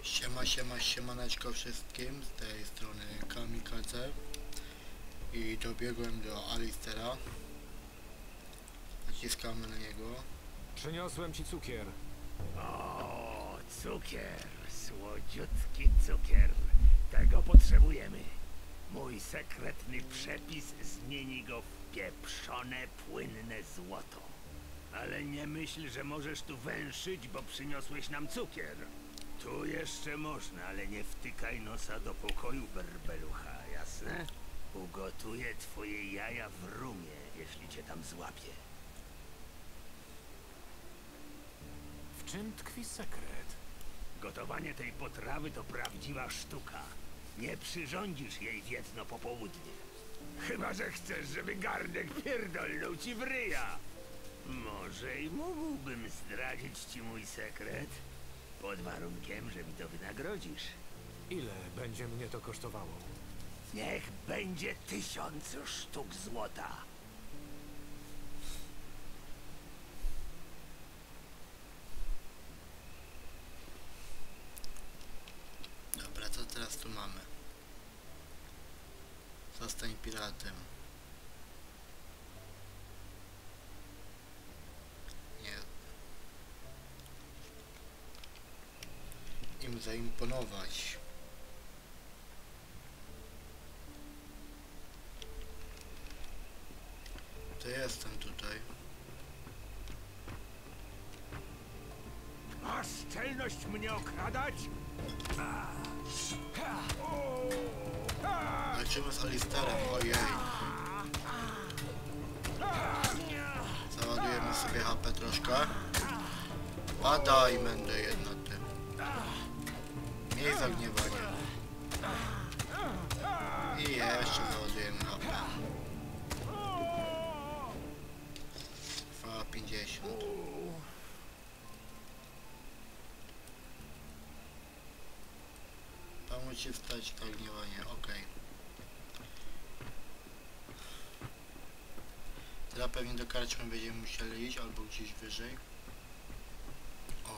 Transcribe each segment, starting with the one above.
Siemaneczko wszystkim, z tej strony Kamikadze i dobiegłem do Alistera. Naciskamy na niego. Przyniosłem ci cukier. O, cukier, słodziutki cukier. Tego potrzebujemy. Mój sekretny przepis zmieni go w pieprzone, płynne złoto. Ale nie myśl, że możesz tu węszyć, bo przyniosłeś nam cukier. Tu jeszcze można, ale nie wtykaj nosa do pokoju, berbelucha, jasne? Ugotuję twoje jaja w rumie, jeśli cię tam złapie. W czym tkwi sekret? Gotowanie tej potrawy to prawdziwa sztuka. Nie przyrządzisz jej w jedno popołudnie. Chyba że chcesz, żeby garnek pierdolnął ci w ryja. Może i mógłbym zdradzić ci mój sekret, pod warunkiem, że mi to wynagrodzisz. Ile będzie mnie to kosztowało? Niech będzie 1000 sztuk złota. Dobra, co teraz tu mamy? Zostań piratem. Nie. Im zaimponować. To jestem tutaj. Masz czelność mnie okradać? Walczymy z Alisterem, ojej. Załadujemy sobie HP troszkę. Padaj, mędę jedna ty. Miej zagniewanie. I jeszcze załadujemy HP. Trwa 50. Pomóc ci wstać zagniewanie, okej. Teraz pewnie do karczmy będziemy musieli iść, albo gdzieś wyżej. O.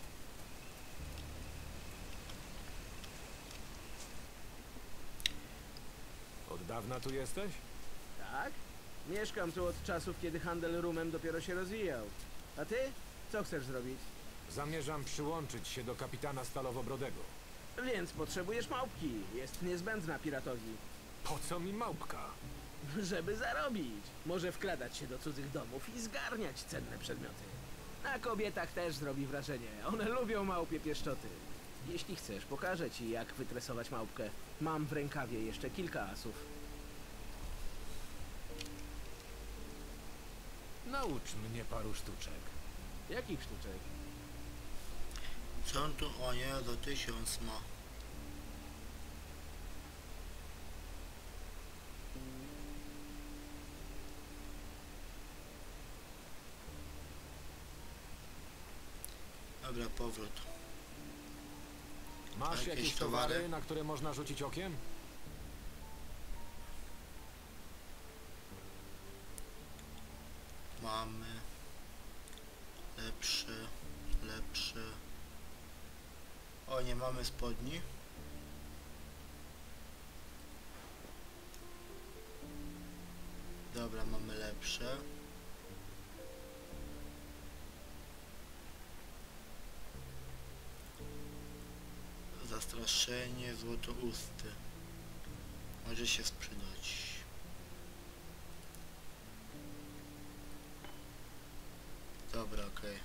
Od dawna tu jesteś? Tak? Mieszkam tu od czasów, kiedy handel rumem dopiero się rozwijał. A ty? Co chcesz zrobić? Zamierzam przyłączyć się do kapitana Stalowobrodego. Więc potrzebujesz małpki. Jest niezbędna piratowi. Po co mi małpka? Żeby zarobić. Może wkradać się do cudzych domów i zgarniać cenne przedmioty. Na kobietach też zrobi wrażenie. One lubią małpie pieszczoty. Jeśli chcesz, pokażę ci, jak wytresować małpkę. Mam w rękawie jeszcze kilka asów. Naucz mnie paru sztuczek. Jakich sztuczek? Co on tu? O nie, do 1000 ma. Dobra, powrót. Masz Jakieś jakieś towary? towary, na które można rzucić okiem? Mamy lepsze. O, nie mamy spodni. Dobra, mamy lepsze. Zastraszenie, złotousty. Może się sprzedać. Dobra, okej.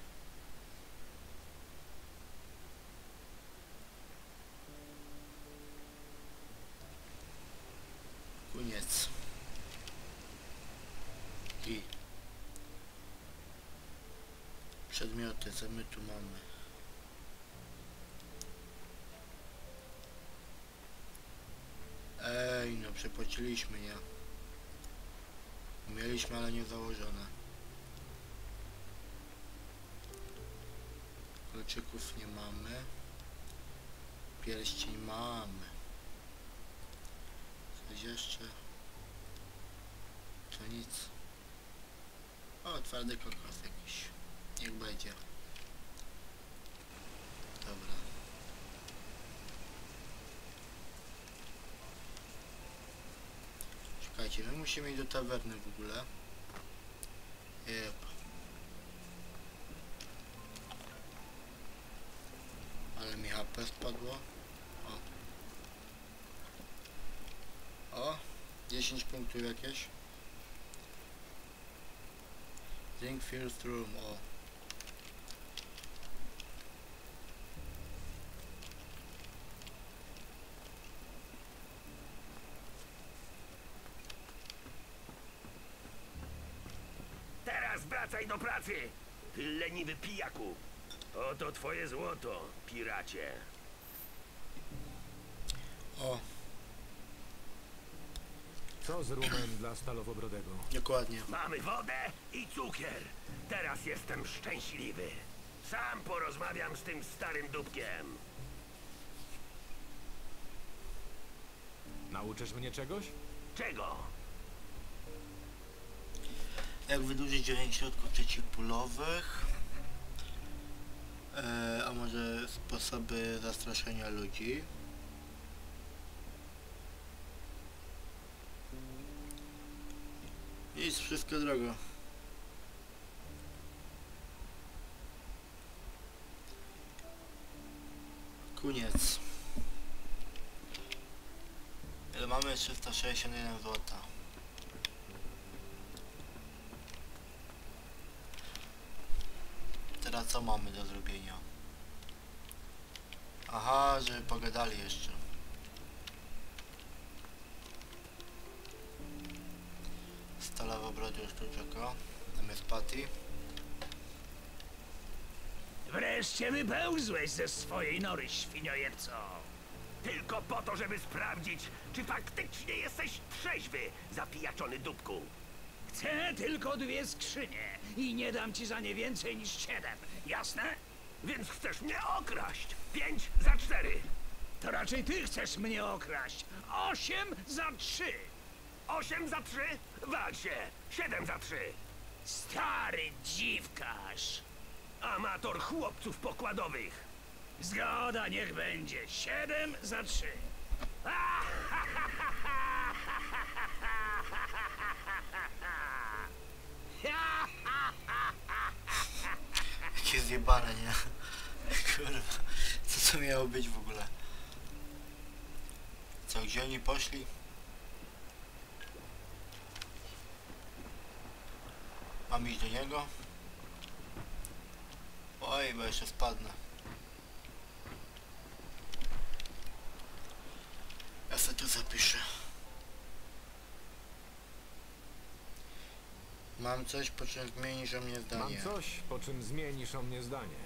Koniec. I przedmioty, co my tu mamy? Ej, no przepłaciliśmy, nie? Mieliśmy, ale nie założone. Kluczyków nie mamy. Pierścień mamy. Coś jeszcze? To nic. O, twardy kokos jakiś. Niech będzie. Dobra. słuchajcie, my musimy iść do tawerny w ogóle. Jep. Ale mi HP spadło. O, 10 punktów jakieś. Drink first room, o. Teraz wracaj do pracy! Ty leniwy pijaku! Oto twoje złoto, piracie! O, Co z rumem dla Stalowobrodego? dokładnie. Mamy wodę i cukier! Teraz jestem szczęśliwy! Sam porozmawiam z tym starym dupkiem! Nauczysz mnie czegoś? Czego? Jak wydłużyć działanie środków przeciwbólowych? A może sposoby zastraszenia ludzi? Jest wszystko drogo. Koniec. Ile mamy? 361 złota. Teraz co mamy do zrobienia? Aha, żeby pogadali jeszcze. Stalowo brodzie już tu czeka. Tam jest Patty. Wreszcie wypełzłeś ze swojej nory, świniojebco! Tylko po to, żeby sprawdzić, czy faktycznie jesteś trzeźwy, zapijaczony dupku! Chcę tylko 2 skrzynie i nie dam ci za nie więcej niż 7, jasne? Więc chcesz mnie okraść! 5 za 4! To raczej ty chcesz mnie okraść. 8 za 3. 8 za 3? Wal się! 7 za 3! Stary dziwkarz. Amator chłopców pokładowych! Zgoda, niech będzie. 7 za 3. Jakie zjebane, nie? Kurwa, co to miało być w ogóle? Co, gdzie oni poszli? Mam iść do niego? Oj, bo jeszcze spadnę. Ja sobie tu zapiszę. Mam coś, po czym zmienisz o mnie zdanie. Mam coś, po czym zmienisz o mnie zdanie.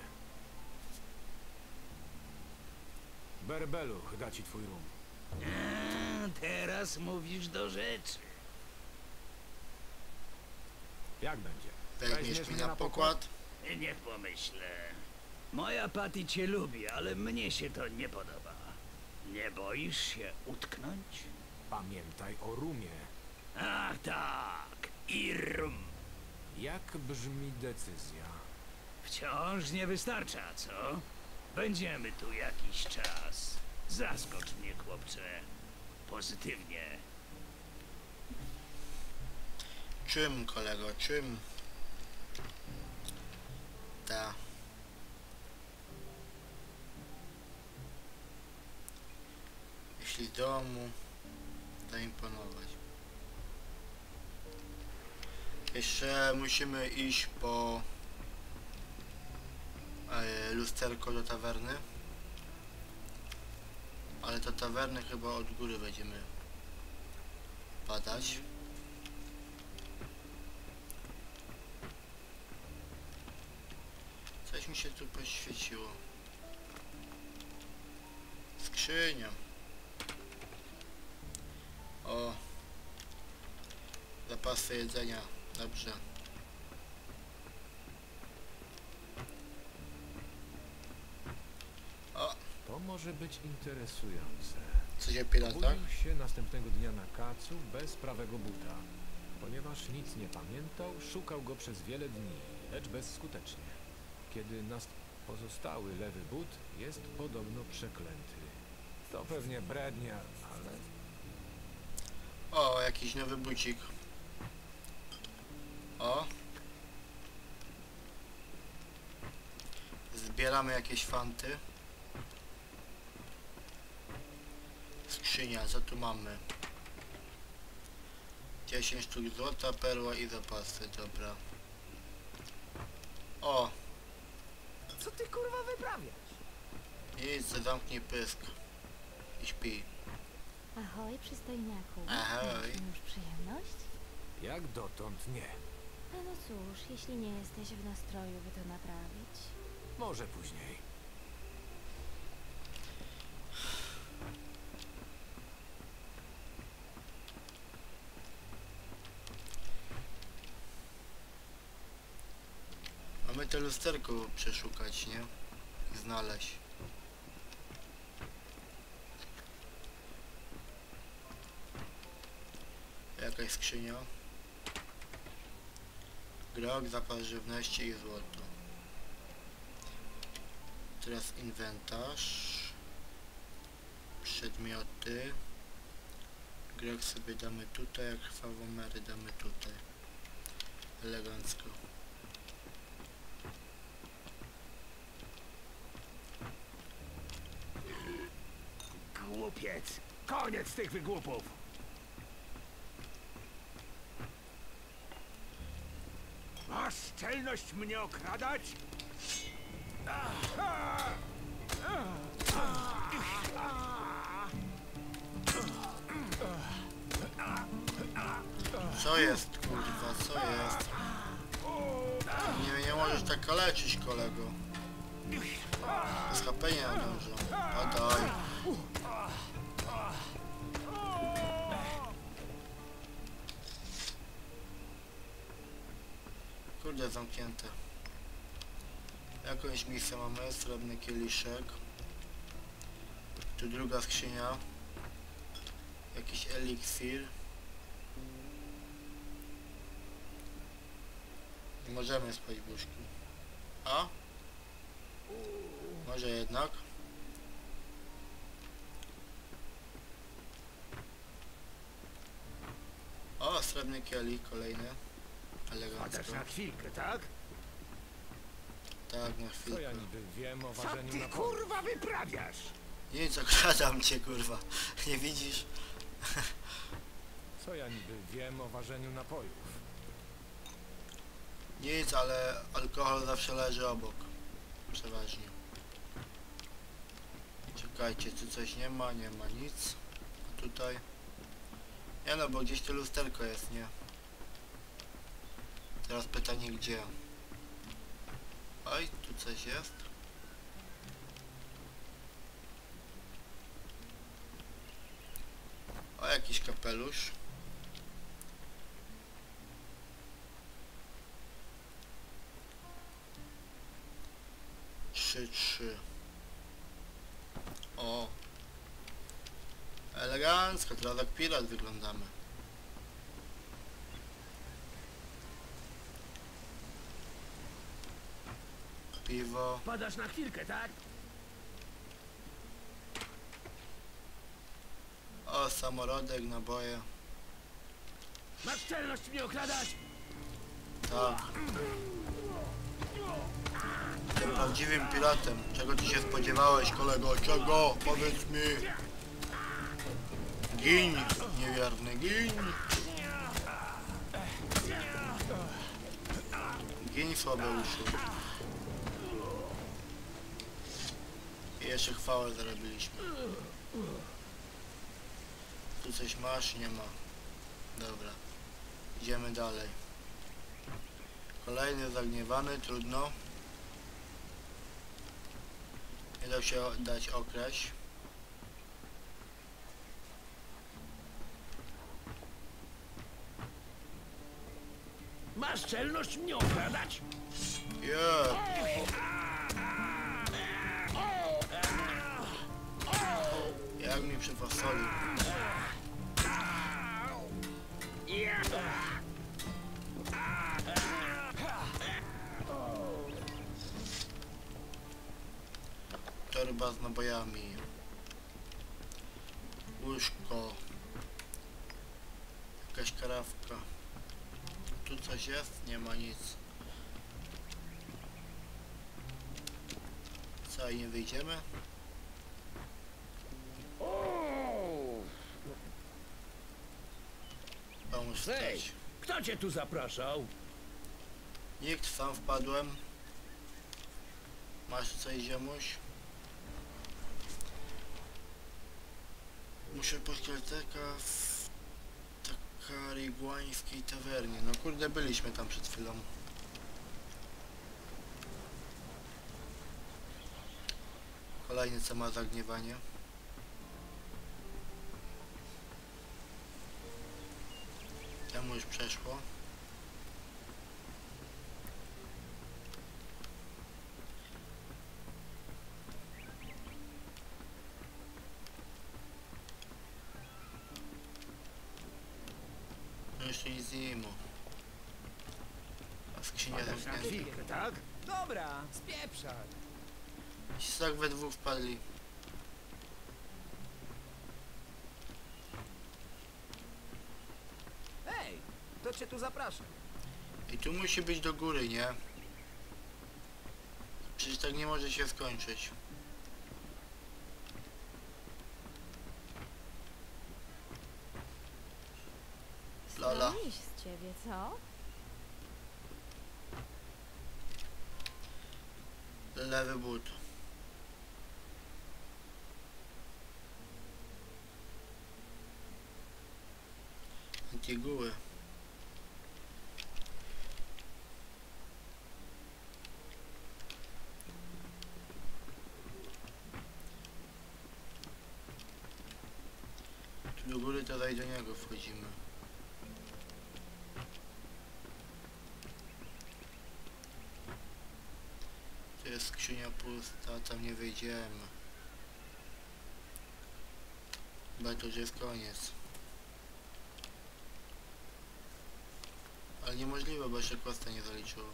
Berbeluch da ci twój rum. Teraz mówisz do rzeczy. Jak będzie? Weźmiesz mnie na pokład? Nie pomyślę. Moja Patty cię lubi, ale mnie się to nie podoba. Nie boisz się utknąć? Pamiętaj o rumie. Ach tak, Irm. Jak brzmi decyzja? Wciąż nie wystarcza, co? Będziemy tu jakiś czas. Zaskocz mnie, chłopcze. Pozytywnie. Czym, kolego, czym? Ta. Jeśli z domu zaimponować. Jeszcze musimy iść po lusterko do tawerny. Ale do tawerny chyba od góry będziemy padać. Coś mi się tu poświeciło. Skrzynia. O. Zapasy jedzenia. Dobrze. O. To może być interesujące. Co się pirata? Obudził się następnego dnia na kacu bez prawego buta. Ponieważ nic nie pamiętał, szukał go przez wiele dni, lecz bezskutecznie. Kiedy pozostały lewy but jest podobno przeklęty. To pewnie brednia, ale... O, jakiś nowy bucik. O. Zbieramy jakieś fanty. Skrzynia, co tu mamy? 10 sztuk złota, perła i zapasy, dobra. O! Co ty kurwa wyprawiasz? Idź, zamknij pysk. I śpi. Ahoj, przystojniaku. Ahoj. Masz już przyjemność? Jak dotąd nie. A no cóż, jeśli nie jesteś w nastroju, by to naprawić. Może później. Mamy to lusterko przeszukać, nie? I znaleźć. Jakaś skrzynia. Grog, zapas żywności i złoto. Teraz inwentarz. Przedmioty. Grog sobie damy tutaj, a krwawomery damy tutaj. Elegancko. Głupiec! Koniec tych wygłupów! Masz czelność mnie okradać? Co jest, kurwa, co jest? Nie możesz tak kaleczyć, kolego. Z HP nie nadążą. Padaj. Kurde, zamknięte. Jakąś misję mamy, srebrny kieliszek. Tu druga skrzynia. Jakiś eliksir. Nie możemy spać w łóżku. A? Może jednak? O, srebrny kielich, kolejny. Elegancko. Padasz na chwilkę, tak? Tak, na Co ja chwilkę. niby wiem o Co ważeniu ty napoju? kurwa wyprawiasz? Nic, okradam cię, kurwa. Nie widzisz? Co ja niby wiem o ważeniu napojów? Nic, ale alkohol zawsze leży obok. Przeważnie. Czekajcie, tu coś nie ma? Nie ma nic. A tutaj? Nie no, bo gdzieś to lusterko jest, nie? Teraz pytanie gdzie? Oj, tu coś jest. O, jakiś kapelusz. Trzy. O. Elegancko, teraz jak pirat wyglądamy. Piwo. Padasz na chwilkę, tak? O, samorodek, naboje. Masz czelność mnie okradać? Tak. Jestem prawdziwym piratem. Czego ty się spodziewałeś, kolego? Czego? Powiedz mi. Gin, niewierny, gin. Gin, słabe uszy. I jeszcze chwałę zarobiliśmy. Tu coś masz? Nie ma. Dobra. Idziemy dalej. Kolejny zagniewany, trudno. Nie dał się dać okraść. Masz czelność mnie okradać? Yeah. Jak mi przyfasolił. Torba z nabojami. Łóżko. Jakaś karawka. Tu coś jest? Nie ma nic. Co, i nie wyjdziemy? Pomóż wstać. Kto cię tu zapraszał? Nikt, sam wpadłem. Masz coś, ziemuś? Muszę poszukać taka w takariguańskiej tawernie. No kurde, byliśmy tam przed chwilą. Kolejny, co ma zagniewanie. Temu już przeszło. No jeszcze nic nie mu. A skrzynia zamknięta. Tak? Dobra, spieprzaj. Ci tak we dwóch wpadli. Hej, to cię tu zapraszam. I tu musi być do góry, nie? Przecież tak nie może się skończyć. Lala. Stroniś z ciebie, co? Lewy but. Antiguły. Tu do góry to do niego wchodzimy. Tu jest skrzynia pusta, tam nie wejdziemy. Chyba to już jest koniec. Ale niemożliwe, bo jeszcze questa nie zaliczyło.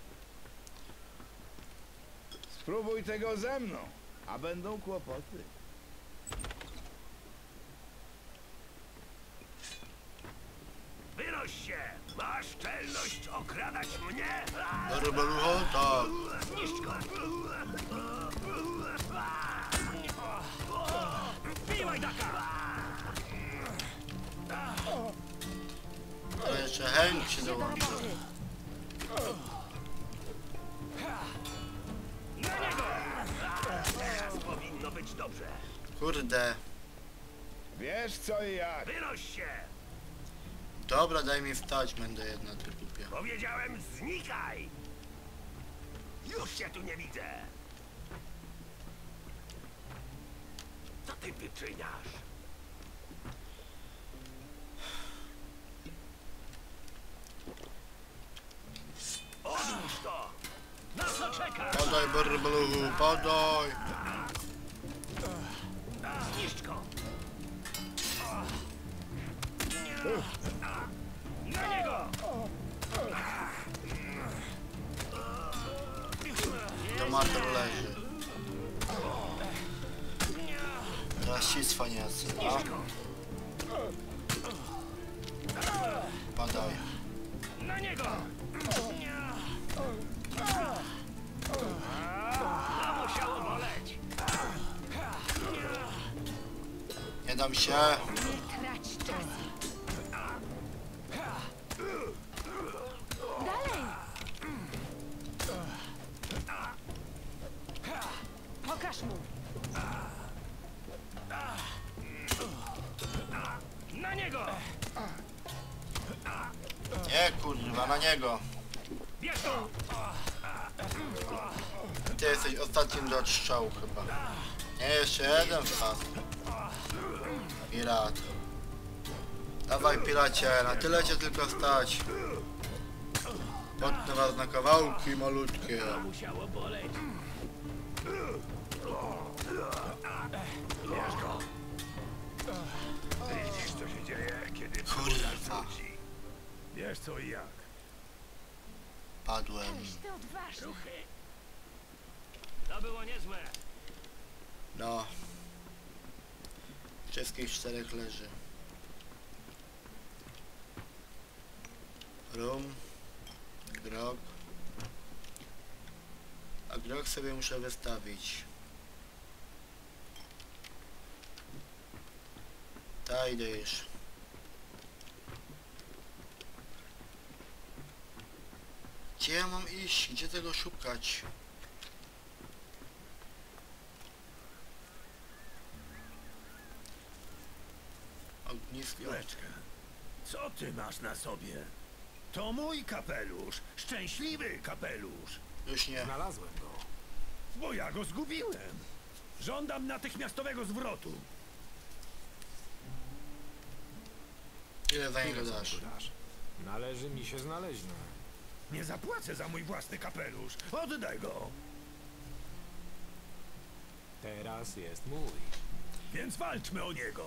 Spróbuj tego ze mną, a będą kłopoty. Wynoś się! Masz czelność okradać mnie? Barbarucho? Tak. Zniszcz go! Bij łajdaka! Ale jeszcze Hank się dołączył. Na niego! Teraz powinno być dobrze. Kurde. Wiesz co i jak. Wynoś się! Dobra, daj mi wstać, będę jedna ty głupia. Powiedziałem znikaj! Już się tu nie widzę! Co ty wyczyniasz? Odłóż to! Na co czekasz? Podaj barbaruchu, podaj! Zniszcz go! Na niego! Tomater leży. Rasistwa niecy. Padaj. Na niego! To musiało boleć! Nie dam się. Nie trać czasu. Dalej! Pokaż mu. Na niego! Nie kurwa, na niego. Bierz to! Ty jesteś ostatnim do odstrzału chyba. Nie, jeszcze jeden wpadł. Pirat. Dawaj piracie, na tyle cię tylko stać. Potnę was na kawałki malutkie. Musiało boleć. Bierz go! Widzisz, co się dzieje, kiedy Kurwa. wiesz co i jak. Padłem. Ależ ty odważny. Ruchy! To było niezłe. No. Wszystkich czterech leży. Rum. Grog. A grog sobie muszę wystawić. Ta idę już. Gdzie ja mam iść? Gdzie tego szukać? Ognisko. Chwileczkę. Co ty masz na sobie? To mój kapelusz. Szczęśliwy kapelusz. Już nie. Znalazłem go. Bo ja go zgubiłem. Żądam natychmiastowego zwrotu. Ile za niego Ile dasz? za niego dasz? Należy mi się znaleźne. Nie zapłacę za mój własny kapelusz. Oddaj go. Teraz jest mój. Więc walczmy o niego.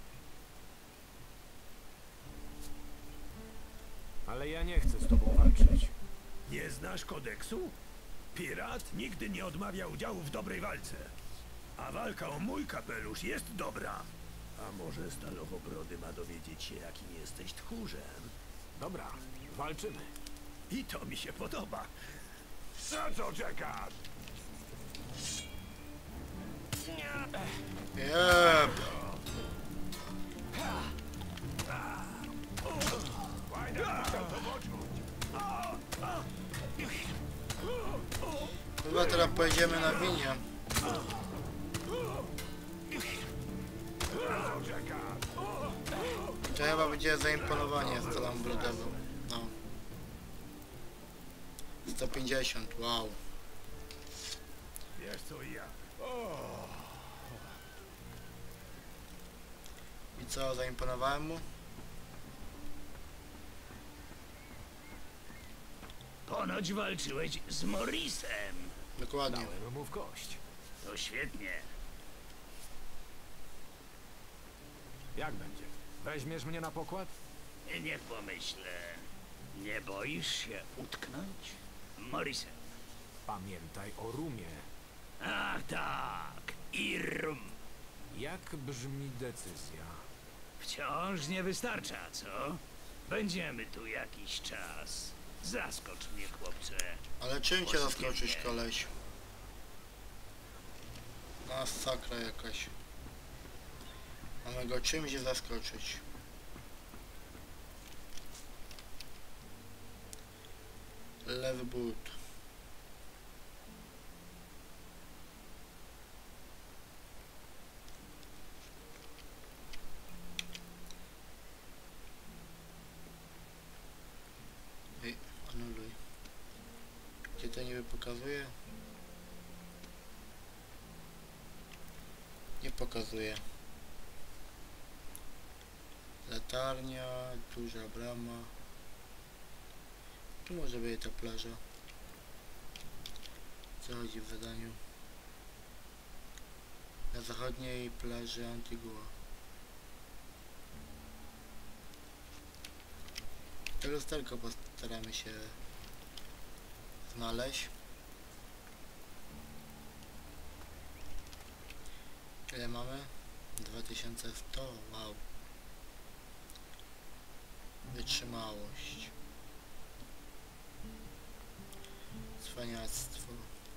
Ale ja nie chcę z tobą walczyć. Nie znasz kodeksu? Pirat nigdy nie odmawia udziału w dobrej walce. A walka o mój kapelusz jest dobra. A może Stalowobrody ma dowiedzieć się, jakim jesteś tchórzem? Dobra, walczymy. I to mi się podoba. Na co czekasz? Jep. Chyba teraz pojedziemy na winie. To chyba będzie zaimponowanie z celem brudowym. No. 150, wow. Wiesz co i ja. I co, zaimponowałem mu? Ponoć walczyłeś z Morrisem. Dokładnie. Dałem mu w kość. To świetnie. Jak będzie? Weźmiesz mnie na pokład? Nie pomyślę. Nie boisz się utknąć? Morrisem. Pamiętaj o rumie. Ach tak, Irm. Jak brzmi decyzja? Wciąż nie wystarcza, co? Będziemy tu jakiś czas. Zaskocz mnie, chłopcze. Ale czym cię zaskoczyć, Pozytywnie. koleś? Masakra jakaś. Mamy go czymś zaskoczyć. Lewy but. Ej, anuluj. Gdzie to niby pokazuje? Nie pokazuje. Latarnia, duża brama. Tu może być ta plaża. Co chodzi w zadaniu? Na zachodniej plaży Antigua. To lusterko postaramy się znaleźć. Ile mamy? 2100, wow. Wytrzymałość. Cwaniactwo.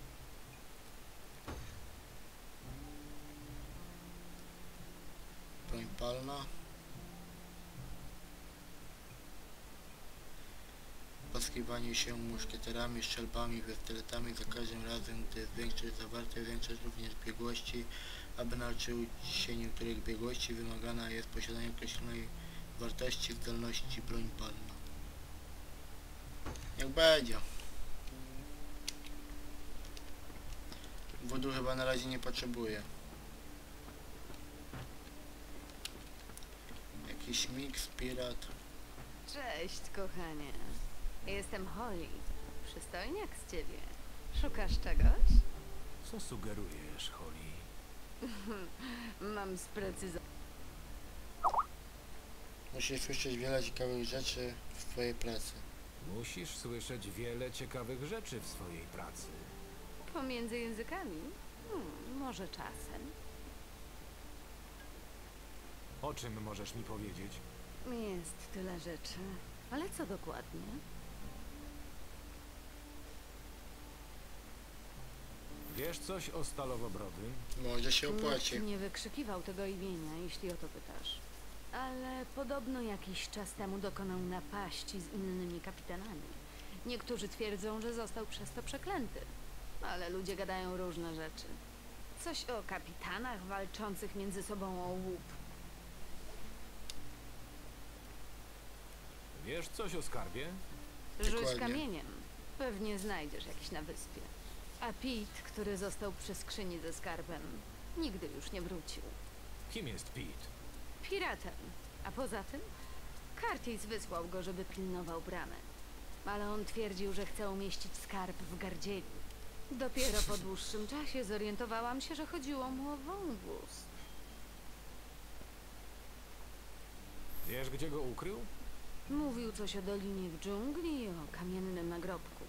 Broń palna. Posługiwanie się muszkieterami, strzelbami, pistoletami za każdym razem, gdy zwiększyć zawarte, większość również biegłości. Aby nauczyć się niektórych biegłości, wymagana jest posiadanie określonej wartości zdolności broń palna. Jak będzie. Wodu chyba na razie nie potrzebuję. Jakiś miks, pirat. Cześć, kochanie. Jestem Holly. Przystojniak z ciebie. Szukasz czegoś? Co sugerujesz, Holly? Mam sprecyzować. Musisz słyszeć wiele ciekawych rzeczy w twojej pracy. Musisz słyszeć wiele ciekawych rzeczy w swojej pracy. Pomiędzy językami? Może czasem. O czym możesz mi powiedzieć? Jest tyle rzeczy. Ale co dokładnie? Wiesz coś o Stalowobrody? Może się opłaci. Nikt nie wykrzykiwał tego imienia, jeśli o to pytasz. Ale podobno jakiś czas temu dokonał napaści z innymi kapitanami. Niektórzy twierdzą, że został przez to przeklęty. Ale ludzie gadają różne rzeczy. Coś o kapitanach walczących między sobą o łup. Wiesz coś o skarbie? Rzuć Dokładnie. kamieniem. Pewnie znajdziesz jakiś na wyspie. A Pete, który został przy skrzyni ze skarbem, nigdy już nie wrócił. Kim jest Pete? Piratem. A poza tym, Curtis wysłał go, żeby pilnował bramę. Ale on twierdził, że chce umieścić skarb w gardzieli. Dopiero po dłuższym czasie zorientowałam się, że chodziło mu o wąwóz. Wiesz, gdzie go ukrył? Mówił coś o dolinie w dżungli i o kamiennym nagrobku.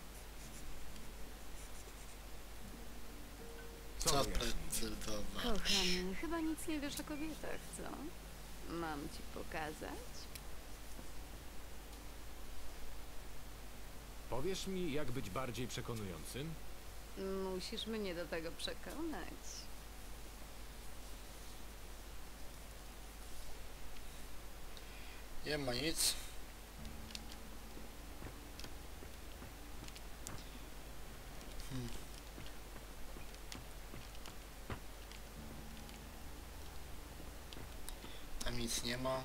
Co wyjaśnić? precyzować? Kochany, chyba nic nie wiesz o kobietach, co? Mam ci pokazać? Powiesz mi, jak być bardziej przekonującym? Musisz mnie do tego przekonać. Nie ma nic. Tam nic nie ma.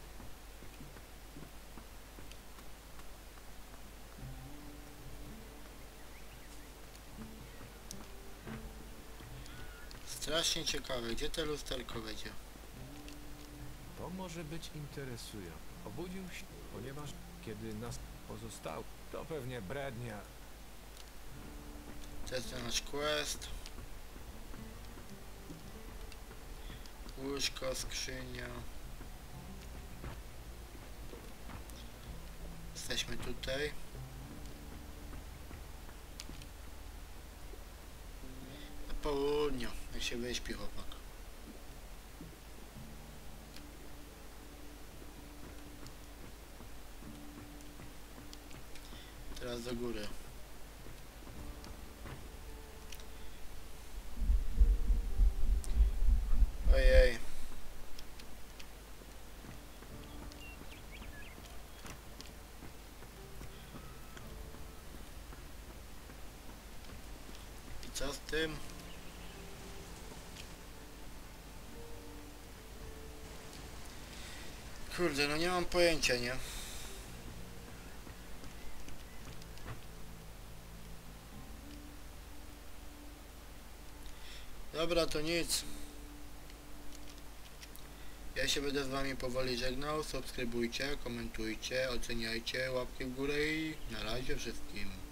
Strasznie ciekawe, gdzie to lusterko będzie? To może być interesujące. Obudził się, ponieważ kiedy nas pozostał, to pewnie brednia. To jest nasz quest. Łóżko, skrzynia. Jesteśmy tutaj. Na południu, jak się wyśpi chłopak. Teraz do góry. Ojej. I co z tym? Kurde, no nie mam pojęcia, nie? Dobra, to nic. Ja się będę z wami powoli żegnał. Subskrybujcie, komentujcie, oceniajcie, łapki w górę i na razie wszystkim.